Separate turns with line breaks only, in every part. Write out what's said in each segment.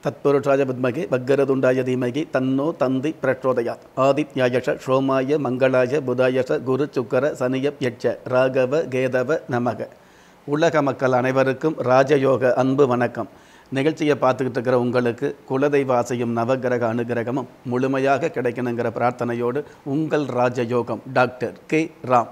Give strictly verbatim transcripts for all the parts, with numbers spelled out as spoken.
தத்புருஷாய வித்மகே வக்கரதுண்டாய தீமகி தன்னோ தந்தி பிரச்சோதயாத். ஆதித்யாயஷ சோமாய மங்களாய புதாயஷ குரு சுக்கர சனியப் யட்ச ராகவ கேதவ நமக. உலக மக்கள் அனைவருக்கும் ராஜயோக அன்பு வணக்கம். நிகழ்ச்சியை பார்த்துக்கிட்டு இருக்கிற உங்களுக்கு குலதெய்வ ஆசையும் நவகிரக அனுகிரகமும் முழுமையாக கிடைக்கணுங்கிற பிரார்த்தனையோடு உங்கள் ராஜயோகம் டாக்டர் கே ராம்.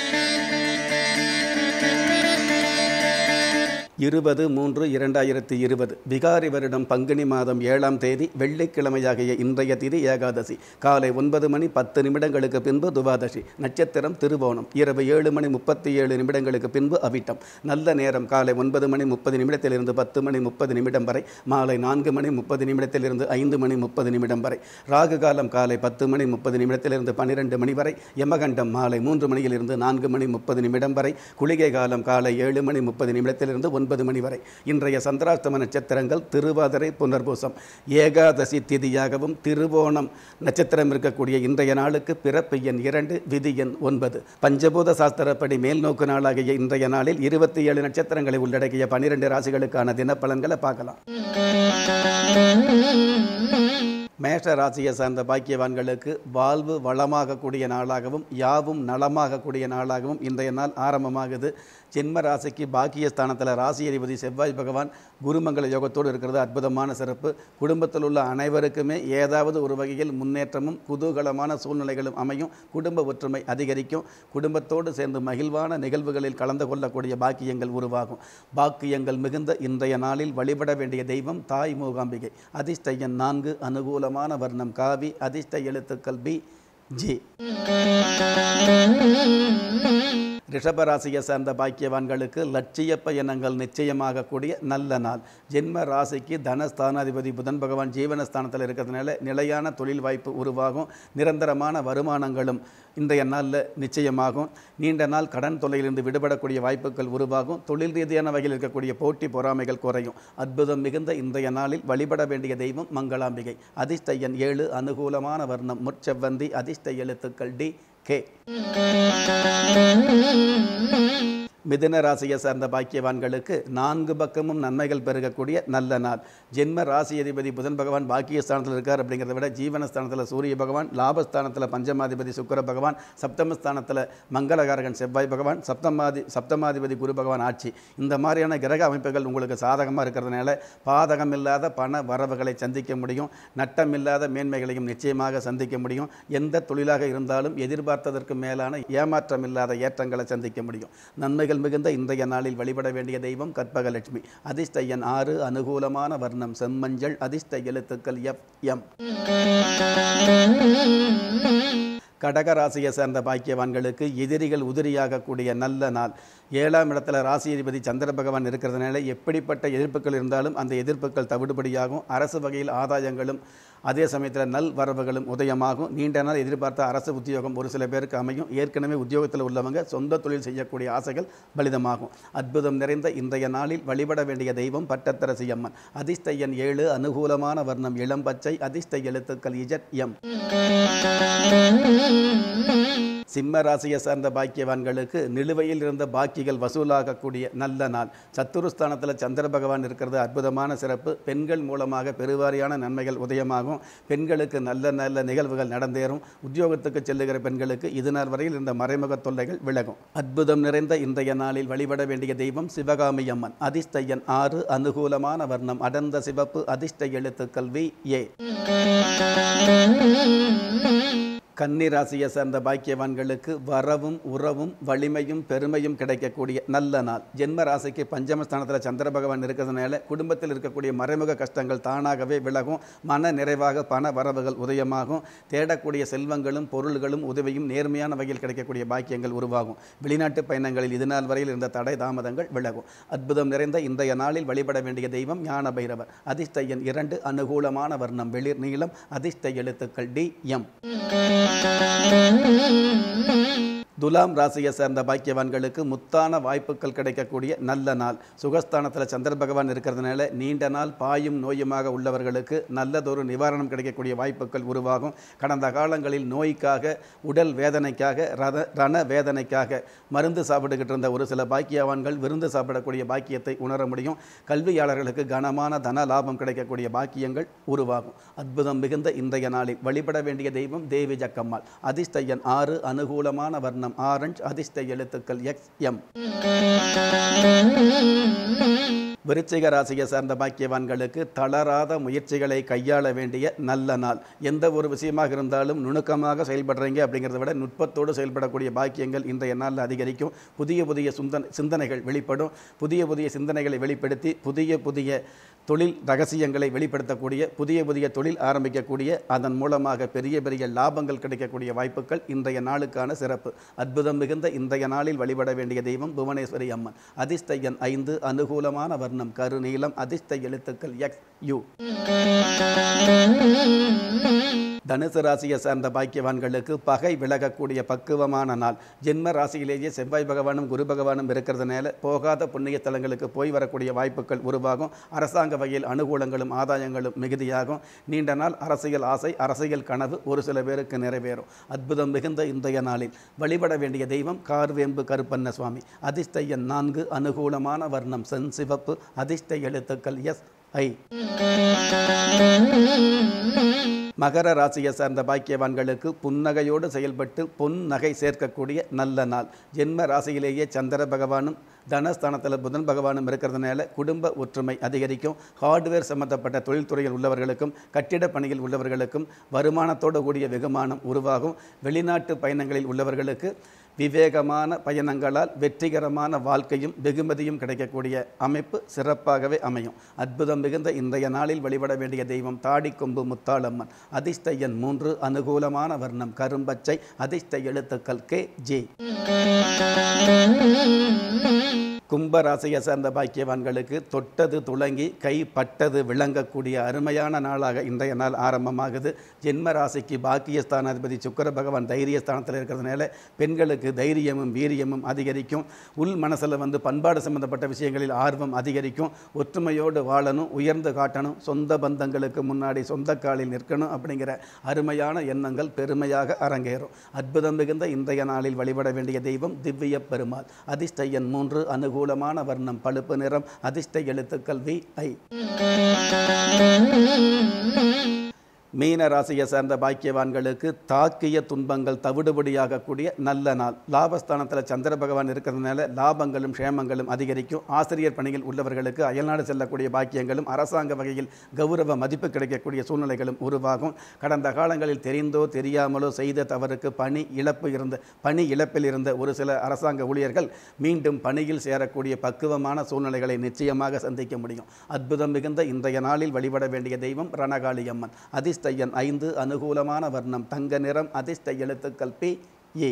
இருபது மூன்று இரண்டாயிரத்தி இருபது விகாரி வருடம் பங்குனி மாதம் ஏழாம் தேதி வெள்ளிக்கிழமையாகிய இன்றைய திதி ஏகாதசி. காலை ஒன்பது மணி பத்து நிமிடங்களுக்கு பின்பு துவாதசி. நட்சத்திரம் திருவோணம். இரவு ஏழு மணி முப்பத்தி ஏழு நிமிடங்களுக்கு பின்பு அவிட்டம். நல்ல நேரம் காலை ஒன்பது மணி முப்பது நிமிடத்திலிருந்து பத்து மணி முப்பது நிமிடம் வரை. மாலை நான்கு மணி முப்பது நிமிடத்திலிருந்து ஐந்து மணி முப்பது நிமிடம் வரை. ராகு காலம் காலை பத்து மணி முப்பது நிமிடத்திலிருந்து பன்னிரெண்டு மணி வரை. யமகண்டம் மாலை மூன்று மணியிலிருந்து நான்கு மணி முப்பது நிமிடம் வரை. குளிகை காலம் காலை ஏழு மணி முப்பது நிமிடத்திலிருந்து ஒன்பது மணி வரை. இன்றைய சந்திராஷ்டம நட்சத்திரங்கள் திருவாதிரை புனர்பூசம். ஏகாதசி திதியாகவும் திருவோணம் நட்சத்திரம் இருக்கக்கூடிய இன்றைய நாளுக்கு பிறப்பு எண் இரண்டு, விதி எண் ஒன்பது. பஞ்சபூத சாஸ்திரப்படி மேல்நோக்கு நாளாகிய இன்றைய நாளில் இருபத்தி ஏழு நட்சத்திரங்களை உள்ளடக்கிய பனிரெண்டு ராசிகளுக்கான தினப்பலன்களை பார்க்கலாம். மேஷ ராசியை சார்ந்த பாக்கியவான்களுக்கு வாழ்வு வளமாகக்கூடிய நாளாகவும் யாவும் நலமாகக்கூடிய நாளாகவும் இன்றைய நாள் ஆரம்பமாகுது. ஜென்ம ராசிக்கு பாக்கியஸ்தானத்தில் ராசி அதிபதி செவ்வாய் பகவான் குருமங்கள யோகத்தோடு இருக்கிறது அற்புதமான சிறப்பு. குடும்பத்தில் உள்ள அனைவருக்குமே ஏதாவது ஒரு வகையில் முன்னேற்றமும் குதூகலமான சூழ்நிலைகளும் அமையும். குடும்ப ஒற்றுமை அதிகரிக்கும். குடும்பத்தோடு சேர்ந்து மகிழ்வான நிகழ்வுகளில் கலந்து கொள்ளக்கூடிய பாக்கியங்கள் உருவாகும். பாக்கியங்கள் மிகுந்த இன்றைய நாளில் வழிபட வேண்டிய தெய்வம் தாய் மூகாம்பிகை. அதிர்ஷ்ட எண் நான்கு, அனுகூலமான வர்ணம் காவி, அதிர்ஷ்ட எழுத்துக்கள் பி ஜி. ரிஷபராசியை சார்ந்த பாக்கியவான்களுக்கு லட்சிய பயணங்கள் நிச்சயமாகக்கூடிய நல்ல நாள். ஜென்ம ராசிக்கு தனஸ்தானாதிபதி புதன் பகவான் ஜீவனஸ்தானத்தில் இருக்கிறதுனால நிலையான தொழில் வாய்ப்பு உருவாகும். நிரந்தரமான வருமானங்களும் இன்றைய நாளில் நிச்சயமாகும். நீண்ட நாள் கடன் தொல்லையிலிருந்து விடுபடக்கூடிய வாய்ப்புகள் உருவாகும். தொழில் ரீதியான வகையில் இருக்கக்கூடிய போட்டி பொறாமைகள் குறையும். அற்புதம் மிகுந்த இன்றைய நாளில் வழிபட வேண்டிய தெய்வம் மங்களாம்பிகை. அதிர்ஷ்ட எண் ஏழு, அனுகூலமான வர்ணம் முற்செவ்வந்தி, அதிர்ஷ்ட எழுத்துக்கள் டி கே. மிதுன ராசியை சார்ந்த பாக்கியவான்களுக்கு நான்கு பக்கமும் நன்மைகள் பெருகக்கூடிய நல்ல நாள். ஜென்ம ராசி அதிபதி புதன் பகவான் பாக்கியஸ்தானத்தில் இருக்கார் அப்படிங்கிறத விட ஜீவனஸ்தானத்தில் சூரிய பகவான், லாபஸ்தானத்தில் பஞ்சமாதிபதி சுக்கிர பகவான், சப்தமஸ்தானத்தில் மங்களகாரகன் செவ்வாய் பகவான், சப்தமாதி சப்தமாதிபதி குரு பகவான் ஆட்சி. இந்த மாதிரியான கிரக அமைப்புகள் உங்களுக்கு சாதகமாக இருக்கிறதுனால பாதகம் இல்லாத பண வரவுகளை சந்திக்க முடியும். நட்டமில்லாத மேன்மைகளையும் நிச்சயமாக சந்திக்க முடியும். எந்த தொழிலாக இருந்தாலும் எதிர்பார்த்ததற்கு மேலான ஏமாற்றம் இல்லாத ஏற்றங்களை சந்திக்க முடியும். நன்மைகள் மிகுந்த இன்றைய நாளில் வழிபட வேண்டிய தெய்வம் கற்பகலட்சுமி. அதிர்ஷ்ட எண் ஆறு, அனுகூலமான வர்ணம் செம்மஞ்சள், அதிர்ஷ்ட எழுத்துக்கள் எஃப் எம். கடகராசியை சேர்ந்த பாக்கியவான்களுக்கு எதிரிகள் உதிரியாகக்கூடிய நல்ல நாள். ஏழாம் இடத்துல ராசி அதிபதி சந்திர பகவான் இருக்கிறதுனால எப்படிப்பட்ட எதிர்ப்புகள் இருந்தாலும் அந்த எதிர்ப்புகள் தவிடுபடியாகும். அரசு வகையில் ஆதாயங்களும் அதே சமயத்தில் நல் வரவுகளும் உதயமாகும். நீண்ட நாள் எதிர்பார்த்த அரசு உத்தியோகம் ஒரு சில பேருக்கு அமையும். ஏற்கனவே உத்தியோகத்தில் உள்ளவங்க சொந்த தொழில் செய்யக்கூடிய ஆசைகள் பலிதமாகும். அற்புதம் நிறைந்த இன்றைய நாளில் வழிபட வேண்டிய தெய்வம் பட்டத்தரசி அம்மன். அதிர்ஷ்ட எண் ஏழு, அனுகூலமான வர்ணம் இளம் பச்சை, அதிர்ஷ்ட எழுத்துக்கள் இஜட் எம். சிம்ம ராசியை சார்ந்த பாக்கியவான்களுக்கு நிலுவையில் இருந்த பாக்கிகள் வசூலாகக்கூடிய நல்ல நாள். சத்துருஸ்தானத்தில் சந்திர பகவான் இருக்கிறது அற்புதமான சிறப்பு. பெண்கள் மூலமாக பெருவாரியான நன்மைகள் உதயமாகும். பெண்களுக்கு நல்ல நல்ல நிகழ்வுகள் நடந்தேறும். உத்தியோகத்துக்கு செல்லுகிற பெண்களுக்கு இதுநாள் வரையில் இருந்த மறைமுக தொல்லைகள் விலகும். அற்புதம் நிறைந்த இன்றைய நாளில் வழிபட வேண்டிய தெய்வம் சிவகாமி அம்மன். அதிர்ஷ்ட எண் ஆறு, அனுகூலமான வர்ணம் அடர்ந்த சிவப்பு, அதிர்ஷ்ட எழுத்துக்கள் வி ஏ. கன்னி ராசியை சார்ந்த பாக்கியவான்களுக்கு வரவும் உறவும் வலிமையும் பெருமையும் கிடைக்கக்கூடிய நல்ல நாள். ஜென்ம ராசிக்கு பஞ்சமஸ்தானத்தில் சந்திர பகவான் இருக்கிறதுனால குடும்பத்தில் இருக்கக்கூடிய மறைமுக கஷ்டங்கள் தானாகவே விலகும். மன நிறைவாக பண வரவுகள் உதயமாகும். தேடக்கூடிய செல்வங்களும் பொருள்களும் உதவியும் நேர்மையான வகையில் கிடைக்கக்கூடிய பாக்கியங்கள் உருவாகும். வெளிநாட்டு பயணங்களில் இதுநாள் வரையில் இருந்த தடை தாமதங்கள் விலகும். அற்புதம் நிறைந்த இன்றைய நாளில் வழிபட வேண்டிய தெய்வம் ஞான பைரவர். அதிர்ஷ்ட எண் இரண்டு, அனுகூலமான வர்ணம் வெளிர் நீளம், அதிர்ஷ்ட எழுத்துக்கள் டி எம். துலாம் ராசியை சேர்ந்த பாக்கியவான்களுக்கு முத்தான வாய்ப்புகள் கிடைக்கக்கூடிய நல்ல நாள். சுகஸ்தானத்தில் சந்திர பகவான் இருக்கிறதுனால நீண்ட நாள் பாயும் நோயுமாக உள்ளவர்களுக்கு நல்லதொரு நிவாரணம் கிடைக்கக்கூடிய வாய்ப்புகள் உருவாகும். கடந்த காலங்களில் நோய்க்காக, உடல் வேதனைக்காக, ரத ரண வேதனைக்காக மருந்து சாப்பிட்டுக்கிட்டு இருந்த ஒரு சில பாக்கியவான்கள் விருந்து சாப்பிடக்கூடிய பாக்கியத்தை உணர முடியும். கல்வியாளர்களுக்கு கனமான தன லாபம் கிடைக்கக்கூடிய பாக்கியங்கள் உருவாகும். அற்புதம் மிகுந்த இன்றைய நாளில் வழிபட வேண்டிய தெய்வம் தேவி ஜக்கம்மாள். அதிர்ஷ்ட எண் ஆறு, அனுகூலமான வர்ணம் ஆரஞ்சு, அதிர்ஷ்ட எழுத்துக்கள் எக்ஸ் எம். விருச்சிக ராசியை சார்ந்த பாக்கியவான்களுக்கு தளராத முயற்சிகளை கையாள வேண்டிய நல்ல நாள். எந்த ஒரு விஷயமாக இருந்தாலும் நுணுக்கமாக செயல்படுறீங்க அப்படிங்கிறத விட நுட்பத்தோடு செயல்படக்கூடிய பாக்கியங்கள் இன்றைய நாளில் அதிகரிக்கும். புதிய புதிய சுந்தன் சிந்தனைகள் வெளிப்படும். புதிய புதிய சிந்தனைகளை வெளிப்படுத்தி புதிய புதிய தொழில் ரகசியங்களை வெளிப்படுத்தக்கூடிய, புதிய புதிய தொழில் ஆரம்பிக்கக்கூடிய, அதன் மூலமாக பெரிய பெரிய லாபங்கள் கிடைக்கக்கூடிய வாய்ப்புகள் இன்றைய நாளுக்கான சிறப்பு. அற்புதம் மிகுந்த இன்றைய நாளில் வழிபட வேண்டிய தெய்வம் புவனேஸ்வரி அம்மன். அதிர்ஷ்ட எண் ஐந்து, அனுகூலமான வர்ணம் கருநீலம், அதிர்ஷ்ட எழுத்துக்கள் எக்ஸ் யூ. தனுசு ராசியை சார்ந்த பாக்கியவான்களுக்கு பகை விலகக்கூடிய பக்குவமான நாள். ஜென்ம ராசியிலேயே செவ்வாய் பகவானும் குரு பகவானும் இருக்கிறதுனால போகாத புண்ணிய தலங்களுக்கு போய் வரக்கூடிய வாய்ப்புகள் உருவாகும். அரசாங்க வகையில் அனுகூலங்களும் ஆதாயங்களும் மிகுதியாகும். நீண்ட நாள் அரசியல் ஆசை, அரசியல் கனவு ஒரு சில பேருக்கு நிறைவேறும். அற்புதம் மிகுந்த இன்றைய நாளில் வழிபட வேண்டிய தெய்வம் கார்வேம்பு கருப்பண்ண சுவாமி. அதிர்ஷ்ட எண் நான்கு, அனுகூலமான வர்ணம் செஞ்சிவப்பு, அதிர்ஷ்ட எழுத்துக்கள் எஸ் ஐ. மகர ராசியை சார்ந்த பாக்கியவான்களுக்கு புன்னகையோடு செயல்பட்டு பொன் நகை சேர்க்கக்கூடிய நல்ல நாள். ஜென்ம ராசியிலேயே சந்திர பகவானும் தனஸ்தானத்தில் புதன் பகவானும் இருக்கிறதுனால குடும்ப ஒற்றுமை அதிகரிக்கும். ஹார்ட்வேர் சம்பந்தப்பட்ட தொழில்துறையில் உள்ளவர்களுக்கும் கட்டிட பணியில் உள்ளவர்களுக்கும் வருமானத்தோடு கூடிய வெகுமானம் உருவாகும். வெளிநாட்டு பயணங்களில் உள்ளவர்களுக்கு விவேகமான பயணங்களால் வெற்றிகரமான வாழ்க்கையும் வெகுமதியும் கிடைக்கக்கூடிய அமைப்பு சிறப்பாகவே அமையும். அற்புதம் மிகுந்த இன்றைய நாளில் வழிபட வேண்டிய தெய்வம் தாடிக்கொம்பு முத்தாளம்மன். அதிர்ஷ்ட எண் மூன்று, அனுகூலமான வர்ணம் கரும்பச்சை, அதிர்ஷ்ட எழுத்துக்கள் கே ஜே. கும்பராசியை சார்ந்த பாக்கியவான்களுக்கு தொட்டது துளங்கி கை பட்டது விளங்கக்கூடிய அருமையான நாளாக இன்றைய நாள் ஆரம்பமாகுது. ஜென்ம ராசிக்கு பாக்கியஸ்தானாதிபதி சுக்கிர பகவான் தைரியஸ்தானத்தில் இருக்கிறதுனால பெண்களுக்கு தைரியமும் வீரியமும் அதிகரிக்கும். உள் மனசில் வந்து பண்பாடு சம்பந்தப்பட்ட விஷயங்களில் ஆர்வம் அதிகரிக்கும். ஒற்றுமையோடு வாழணும், உயர்ந்து காட்டணும், சொந்த பந்தங்களுக்கு முன்னாடி சொந்த காலில் நிற்கணும் அப்படிங்கிற அருமையான எண்ணங்கள் பெருமையாக அரங்கேறும். அற்புதம் மிகுந்த இன்றைய நாளில் வழிபட வேண்டிய தெய்வம் திவ்ய பெருமாள். அதிர்ஷ்ட எண் மூன்று, அனுகூலமான வர்ணம் பழுப்பு நிறம், அதிர்ஷ்ட எழுத்துக்கள் வி ஐ. மீன ராசியை சார்ந்த பாக்கியவான்களுக்கு தாக்கிய துன்பங்கள் தவிடுபடியாகக்கூடிய நல்ல நாள். லாபஸ்தானத்தில் சந்திர பகவான் இருக்கிறதுனால லாபங்களும் க்ஷேமங்களும் அதிகரிக்கும். ஆசிரியர் பணியில் உள்ளவர்களுக்கு அயல்நாடு செல்லக்கூடிய பாக்கியங்களும் அரசாங்க வகையில் கௌரவ மதிப்பு கிடைக்கக்கூடிய சூழ்நிலைகளும் உருவாகும். கடந்த காலங்களில் தெரிந்தோ தெரியாமலோ செய்த தவறுக்கு பணி இழப்பு இருந்த பணி இழப்பில் இருந்த ஒரு சில அரசாங்க ஊழியர்கள் மீண்டும் பணியில் சேரக்கூடிய பக்குவமான சூழ்நிலைகளை நிச்சயமாக சந்திக்க முடியும். அற்புதம் மிகுந்த இன்றைய நாளில் வழிபட வேண்டிய தெய்வம் ரணகாளி அம்மன். அதிர்ஷ்ட எண் ஐந்து, அனுகூலமான வர்ணம் தங்க நிறம், அதிர்ஷ்ட எழுத்துக்கள் பி ஏ.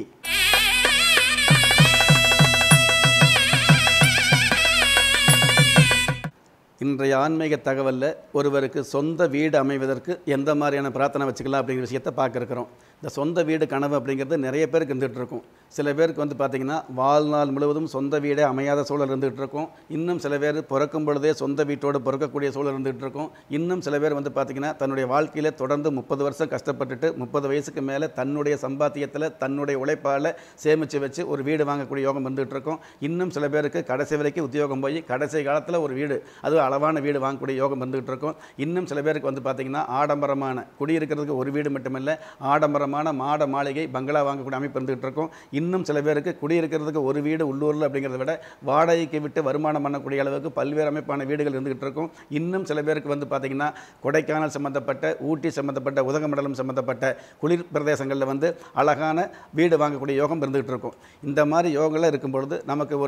இன்றைய ஆன்மீக தகவலில் ஒருவருக்கு சொந்த வீடு அமைவதற்கு எந்த மாதிரியான பிரார்த்தனை வச்சுக்கலாம் அப்படிங்கிற விஷயத்தை பார்க்க இருக்கிறோம். இந்த சொந்த வீடு கனவு அப்படிங்கிறது நிறைய பேருக்கு இருந்துகிட்டு இருக்கும். சில பேருக்கு வந்து பார்த்திங்கன்னா வாழ்நாள் முழுவதும் சொந்த வீடே அமையாத சூழல் இருந்துகிட்டு இருக்கும். இன்னும் சில பேர் பிறக்கும் பொழுதே சொந்த வீட்டோடு பிறக்கக்கூடிய சூழல் இருந்துகிட்டு இருக்கும். இன்னும் சில பேர் வந்து பார்த்திங்கன்னா தன்னுடைய வாழ்க்கையில் தொடர்ந்து முப்பது வருஷம் கஷ்டப்பட்டுட்டு முப்பது வயசுக்கு மேலே தன்னுடைய சம்பாத்தியத்தில் தன்னுடைய உழைப்பால் சேமித்து வச்சு ஒரு வீடு வாங்கக்கூடிய யோகம் வந்துகிட்டு இருக்கும். இன்னும் சில பேருக்கு கடைசி வரைக்கும் உத்தியோகம் போய் கடைசி காலத்தில் ஒரு வீடு, அது அளவான வீடு வாங்கக்கூடிய யோகம் வந்துகிட்டு இருக்கும். இன்னும் சில பேருக்கு வந்து பார்த்திங்கன்னா ஆடம்பரமான குடியிருக்கிறதுக்கு ஒரு வீடு மட்டுமில்லை, ஆடம்பரமான மாட மாளிகை பங்களா வாங்கக்கூடிய அமைப்பு இருந்துகிட்டு இருக்கும். இன்னும் சில பேருக்கு குடியிருக்கிறதுக்கு ஒரு வீடு உள்ளூரில் அப்படிங்கிறத விட வாடகைக்கு விட்டு வருமானம் பண்ணக்கூடிய அளவுக்கு பல்வேறு அமைப்பான வீடுகள் இருந்துகிட்டு இருக்கும். இன்னும் சில பேருக்கு வந்து பார்த்திங்கன்னா கொடைக்கானல் சம்மந்தப்பட்ட, ஊட்டி சம்மந்தப்பட்ட, உதகமண்டலம் சம்மந்தப்பட்ட குளிர் பிரதேசங்களில் வந்து அழகான வீடு வாங்கக்கூடிய யோகம் இருந்துகிட்டு இருக்கும். இந்த மாதிரி யோகங்கள்லாம் இருக்கும் பொழுது நமக்கு ஒரு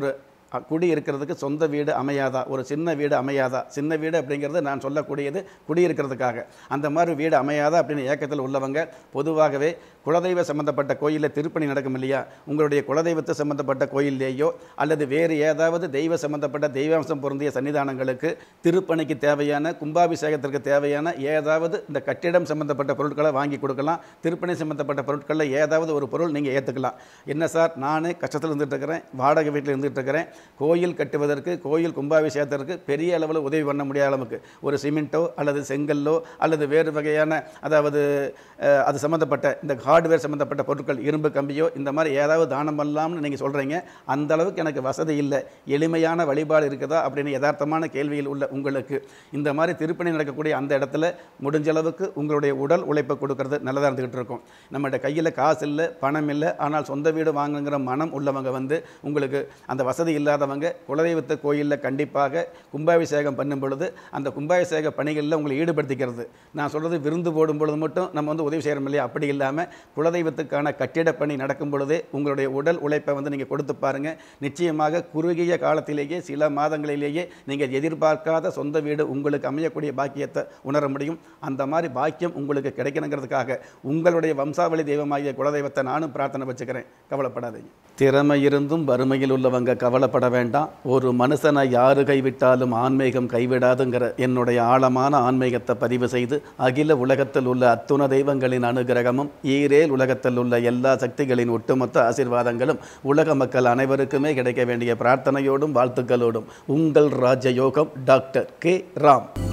குடி இருக்கிறதுக்கு சொந்த வீடு அமையாதா, ஒரு சின்ன வீடு அமையாதா, சின்ன வீடு அப்படிங்கிறது நான் சொல்லக்கூடியது குடியிருக்கிறதுக்காக, அந்த மாதிரி வீடு அமையாதா அப்படின்னு ஏக்கத்தில் உள்ளவங்க பொதுவாகவே குலதெய்வ சம்பந்தப்பட்ட கோயிலில் திருப்பணி நடக்கும் இல்லையா, உங்களுடைய குலதெய்வத்தை சம்பந்தப்பட்ட கோயிலேயோ அல்லது வேறு ஏதாவது தெய்வ சம்பந்தப்பட்ட தெய்வாம்சம் பொருந்திய சன்னிதானங்களுக்கு திருப்பணிக்கு தேவையான கும்பாபிஷேகத்திற்கு தேவையான ஏதாவது இந்த கட்டிடம் சம்பந்தப்பட்ட பொருட்களை வாங்கி கொடுக்கலாம். திருப்பணி சம்பந்தப்பட்ட பொருட்களில் ஏதாவது ஒரு பொருள் நீங்கள் ஏற்றுக்கலாம். என்ன சார், நானே கஷ்டத்தில் இருந்துகிட்டு இருக்கிறேன், வாடகை வீட்டில் இருந்துகிட்டு இருக்கிறேன், கோயில் கட்டுவதற்கு கோயில் கும்பாபிஷேகத்திற்கு பெரிய அளவில் உதவி பண்ண முடியாத அளவுக்கு ஒரு சிமெண்ட்டோ அல்லது செங்கல்லோ அல்லது வேறு வகையான அதாவது அது சம்மந்தப்பட்ட இந்த ஹார்ட்வேர் சம்மந்தப்பட்ட பொருட்கள் இரும்பு கம்பியோ இந்த மாதிரி ஏதாவது தானம் பண்ணலாம்னு நீங்கள் சொல்கிறீங்க. அந்த அளவுக்கு எனக்கு வசதி இல்லை, எளிமையான வழிபாடு இருக்குதா அப்படின்னு யதார்த்தமான கேள்வியில் உள்ள உங்களுக்கு இந்த மாதிரி திருப்பணி நடக்கக்கூடிய அந்த இடத்துல முடிஞ்ச அளவுக்கு உங்களுடைய உடல் உழைப்பை கொடுக்கறது நல்லதாக இருந்துக்கிட்டு இருக்கும். நம்மகிட்ட கையில் காசு இல்லை, பணம் இல்லை, ஆனால் சொந்த வீடு வாங்குங்கிற மனம் உள்ளவங்க வந்து உங்களுக்கு அந்த வசதி இல்லாதவங்க குலதெய்வத்தை கோயிலில் கண்டிப்பாக கும்பாபிஷேகம் பண்ணும் பொழுது அந்த கும்பாபிஷேக பணிகளில் உங்களை ஈடுபடுத்திக்கிறது. நான் சொல்கிறது விருந்து போடும் பொழுது மட்டும் நம்ம வந்து உதவி செய்கிறோம் இல்லையா, அப்படி இல்லாமல் குலதெய்வத்துக்கான கட்டிட பணி நடக்கும் பொழுதே உங்களுடைய உடல் உழைப்பை வந்து நீங்கள் கொடுத்து பாருங்கள். நிச்சயமாக குறுகிய காலத்திலேயே சில மாதங்களிலேயே நீங்கள் எதிர்பார்க்காத சொந்த வீடு உங்களுக்கு அமையக்கூடிய பாக்கியத்தை உணர முடியும். அந்த மாதிரி பாக்கியம் உங்களுக்கு கிடைக்கணுங்கிறதுக்காக உங்களுடைய வம்சாவளி தெய்வமாகிய குலதெய்வத்தை நானும் பிரார்த்தனை வச்சுக்கிறேன். கவலைப்படாதீங்க. திறமை இருந்தும் வறுமையில் உள்ளவங்க கவலைப்பட வேண்டாம். ஒரு மனுஷனை யாரு கைவிட்டாலும் ஆன்மீகம் கைவிடாதுங்கிற என்னுடைய ஆழமான ஆன்மீகத்தை பதிவு செய்து அகில உலகத்தில் உள்ள அத்துண தெய்வங்களின் அனுகிரகமும் ஈரேல் உலகத்தில் உள்ள எல்லா சக்திகளின் ஒட்டுமொத்த ஆசீர்வாதங்களும் உலக மக்கள் அனைவருக்குமே கிடைக்க வேண்டிய பிரார்த்தனையோடும் வாழ்த்துக்களோடும் உங்கள் ராஜயோகம் டாக்டர் கே ராம்.